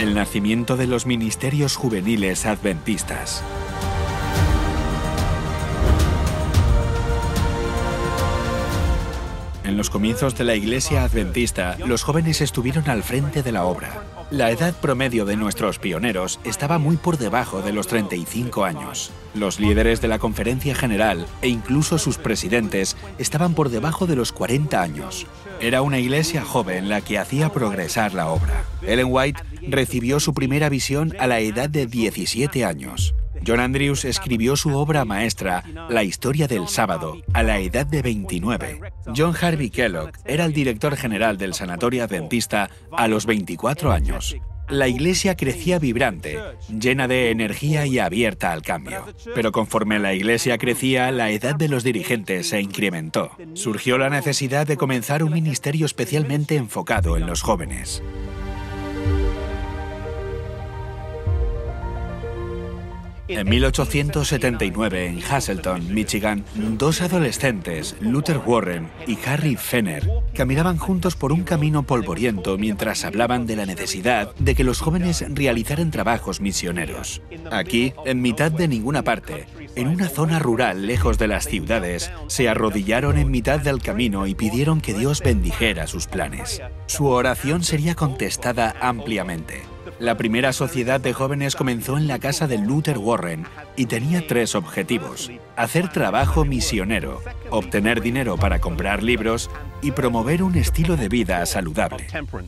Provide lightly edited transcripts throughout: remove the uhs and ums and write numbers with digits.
el nacimiento de los ministerios juveniles adventistas. En los comienzos de la Iglesia Adventista, los jóvenes estuvieron al frente de la obra. La edad promedio de nuestros pioneros estaba muy por debajo de los 35 años. Los líderes de la Conferencia General e incluso sus presidentes estaban por debajo de los 40 años. Era una iglesia joven la que hacía progresar la obra. Ellen White recibió su primera visión a la edad de 17 años. John Andrews escribió su obra maestra, La historia del sábado, a la edad de 29. John Harvey Kellogg era el director general del Sanatorio Adventista a los 24 años. La iglesia crecía vibrante, llena de energía y abierta al cambio. Pero conforme la iglesia crecía, la edad de los dirigentes se incrementó. Surgió la necesidad de comenzar un ministerio especialmente enfocado en los jóvenes. En 1879, en Hazleton, Michigan, dos adolescentes, Luther Warren y Harry Fenner, caminaban juntos por un camino polvoriento mientras hablaban de la necesidad de que los jóvenes realizaran trabajos misioneros. Aquí, en mitad de ninguna parte, en una zona rural lejos de las ciudades, se arrodillaron en mitad del camino y pidieron que Dios bendijera sus planes. Su oración sería contestada ampliamente. La primera sociedad de jóvenes comenzó en la casa de Luther Warren y tenía tres objetivos: hacer trabajo misionero, obtener dinero para comprar libros y promover un estilo de vida saludable.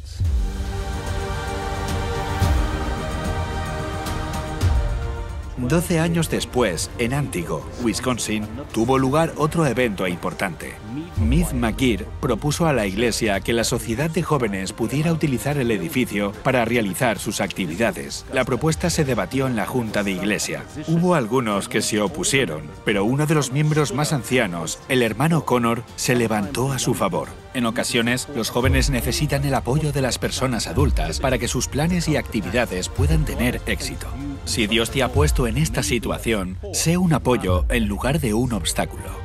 12 años después, en Antigo, Wisconsin, tuvo lugar otro evento importante. Mead McGeer propuso a la iglesia que la sociedad de jóvenes pudiera utilizar el edificio para realizar sus actividades. La propuesta se debatió en la junta de iglesia. Hubo algunos que se opusieron, pero uno de los miembros más ancianos, el hermano Connor, se levantó a su favor. En ocasiones, los jóvenes necesitan el apoyo de las personas adultas para que sus planes y actividades puedan tener éxito. Si Dios te ha puesto en esta situación, sé un apoyo en lugar de un obstáculo.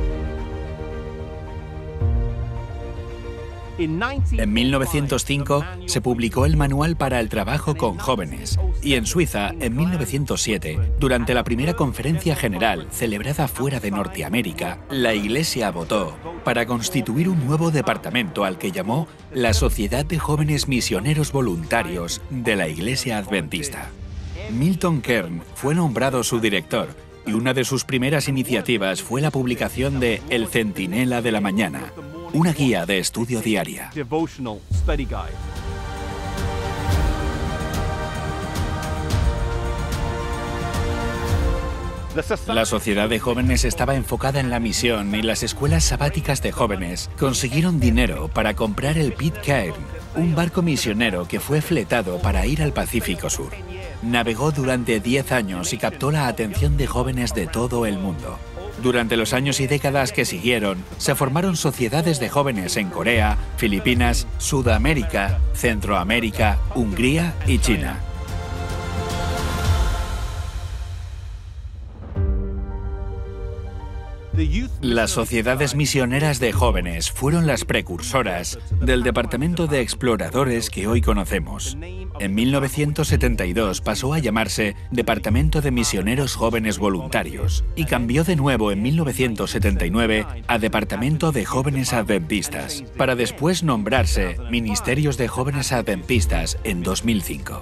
En 1905 se publicó el Manual para el Trabajo con Jóvenes y en Suiza, en 1907, durante la primera conferencia general celebrada fuera de Norteamérica, la Iglesia votó para constituir un nuevo departamento al que llamó la Sociedad de Jóvenes Misioneros Voluntarios de la Iglesia Adventista. Milton Kern fue nombrado su director y una de sus primeras iniciativas fue la publicación de El Centinela de la Mañana, una guía de estudio diaria. La sociedad de jóvenes estaba enfocada en la misión y las escuelas sabáticas de jóvenes consiguieron dinero para comprar el Pitcairn, un barco misionero que fue fletado para ir al Pacífico Sur. Navegó durante 10 años y captó la atención de jóvenes de todo el mundo. Durante los años y décadas que siguieron, se formaron sociedades de jóvenes en Corea, Filipinas, Sudamérica, Centroamérica, Hungría y China. Las sociedades misioneras de jóvenes fueron las precursoras del departamento de exploradores que hoy conocemos. En 1972 pasó a llamarse Departamento de Misioneros Jóvenes Voluntarios y cambió de nuevo en 1979 a Departamento de Jóvenes Adventistas, para después nombrarse Ministerios de Jóvenes Adventistas en 2005.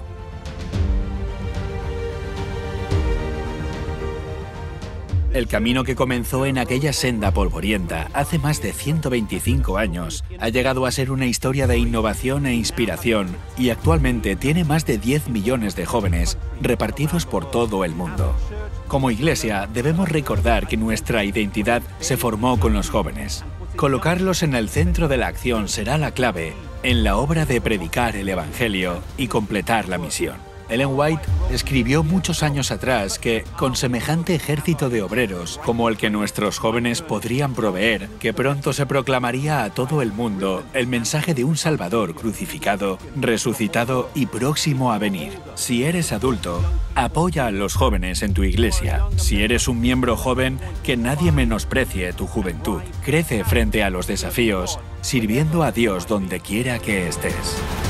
El camino que comenzó en aquella senda polvorienta hace más de 125 años ha llegado a ser una historia de innovación e inspiración y actualmente tiene más de 10 millones de jóvenes repartidos por todo el mundo. Como iglesia debemos recordar que nuestra identidad se formó con los jóvenes. Colocarlos en el centro de la acción será la clave en la obra de predicar el Evangelio y completar la misión. Ellen White escribió muchos años atrás que, con semejante ejército de obreros como el que nuestros jóvenes podrían proveer, que pronto se proclamaría a todo el mundo el mensaje de un Salvador crucificado, resucitado y próximo a venir. Si eres adulto, apoya a los jóvenes en tu iglesia. Si eres un miembro joven, que nadie menosprecie tu juventud. Crece frente a los desafíos, sirviendo a Dios donde quiera que estés.